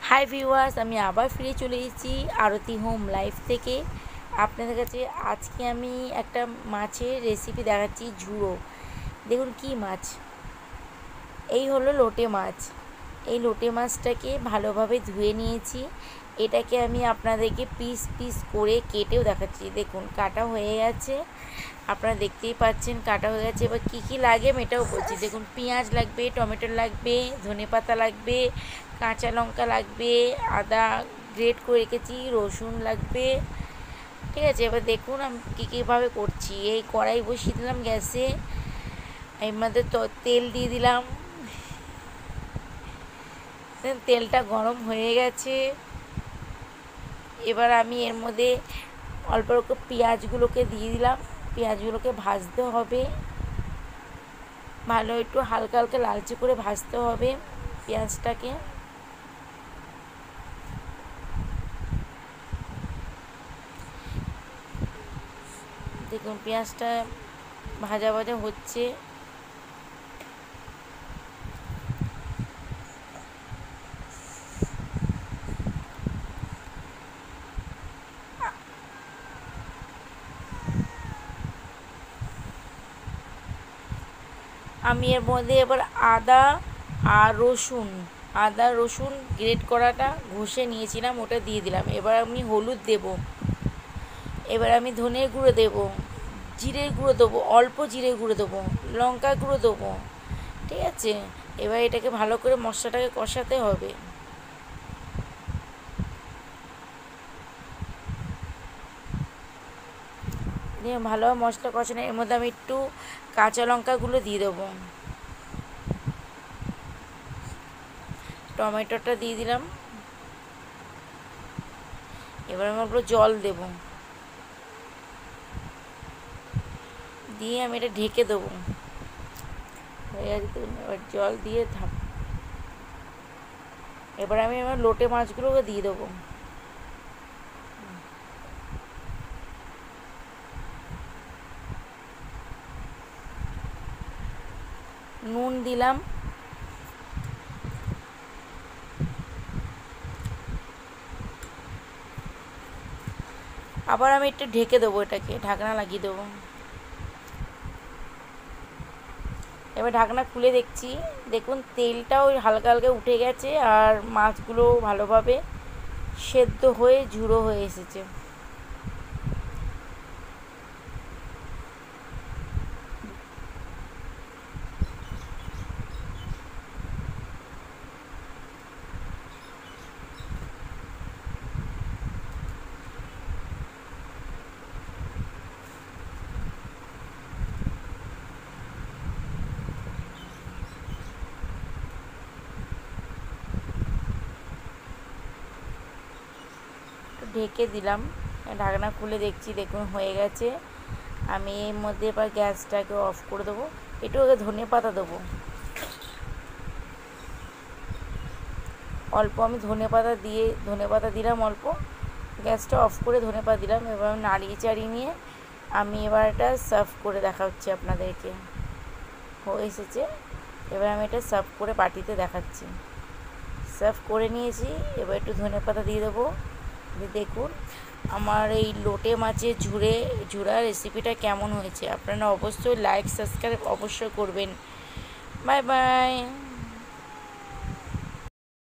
Hi viewers, আমি আবার ফিরে চলে এসেছি আরতি হোম লাইফ থেকে আপনাদের কাছে। আজকে আমি একটা মাছের রেসিপি দেখাচ্ছি, ঝুড়ো। দেখুন কি মাছ, এই হলো লোটে মাছ। এই লোটে মাছটাকে ভালোভাবে ধুয়ে নিয়েছি। এটাকে আমি আপনাদেরকে পিস পিস করে কেটেও দেখাচ্ছি। দেখুন কাটা হয়ে গেছে, আপনারা দেখতেই পাচ্ছেন কাটা হয়ে গেছে। এবার কী কী লাগে আমি এটাও বলছি। দেখুন পেঁয়াজ লাগবে, টমেটো লাগবে, ধনেপাতা লাগবে, কাঁচা লঙ্কা লাগবে, আদা গ্রেট করে রেখেছি, রসুন লাগবে। ঠিক আছে, এবার দেখুন আমি কীভাবে করছি। এই কড়াই বসিয়ে দিলাম গ্যাসে, এর মধ্যে তেল দিয়ে দিলাম। তেলটা গরম হয়ে গেছে। এবার আমি এর মধ্যে অল্প অল্প পেঁয়াজগুলোকে দিয়ে দিলাম। পেঁয়াজগুলোকে ভাজতে হবে, ভালো একটু হালকা হালকা লালচে করে ভাজতে হবে পেঁয়াজটাকে। দেখুন পেঁয়াজটা ভাজা ভাজা হচ্ছে। আমি এর মধ্যে এবার আদা রসুন গ্রেট করাটা ঘষে নিয়েছিলাম, ওটা দিয়ে দিলাম। এবার আমি হলুদ দেব, এবার আমি ধনের গুঁড়ো দেবো, জিরের গুঁড়ো দেবো, অল্প জিরের গুঁড়ো দেবো, লঙ্কা গুঁড়ো দেবো। ঠিক আছে, এবার এটাকে ভালো করে মশলাটাকে কষাতে হবে। দিয়ে ভালোভাবে মশলা কষানো, এর মধ্যে আমি একটু কাঁচা লঙ্কাগুলো দিয়ে দেবো, টমেটোটা দিয়ে দিলাম। এবার আমি অল্প জল দেব, দিয়ে আমি এটা ঢেকে দেবো। হয়ে গেছে, এবার জল দিয়ে এবার আমি আমার লোটে মাছগুলোকে দিয়ে দেবো। নুন দিলাম, আবার আমি একটু ঢেকে দেবো, এটাকে ঢাকনা লাগিয়ে দেবো। এবার ঢাকনা খুলে দেখছি, দেখুন তেলটাও হালকা হালকা উঠে গেছে, আর মাছগুলো ভালোভাবে সেদ্ধ হয়ে ঝুড়ো হয়ে এসেছে। ঢেকে দিলাম, ঢাকনা খুলে দেখছি, দেখুন হয়ে গেছে। আমি এর মধ্যে এবার গ্যাসটাকে অফ করে দেবো। একটু ধনেপাতা দেবো, অল্প আমি ধনেপাতা দিলাম অল্প। গ্যাসটা অফ করে ধনেপাতা দিলাম। এবার আমি নাড়িয়ে চাড়িয়ে নিয়ে আমি এবার এটা সার্ভ করে দেখাচ্ছি আপনাদেরকে। হয়ে এসেছে, এবার আমি এটা সার্ভ করে পার্টিতে দেখাচ্ছি। সার্ভ করে নিয়েছি, এবার একটু ধনেপাতা দিয়ে দেবো। দেখুন আমার এই লোটে মাছের ঝুড়া রেসিপিটা কেমন হয়েছে। আপনারা অবশ্যই লাইক সাবস্ক্রাইব অবশ্যই করবেন। Bye by.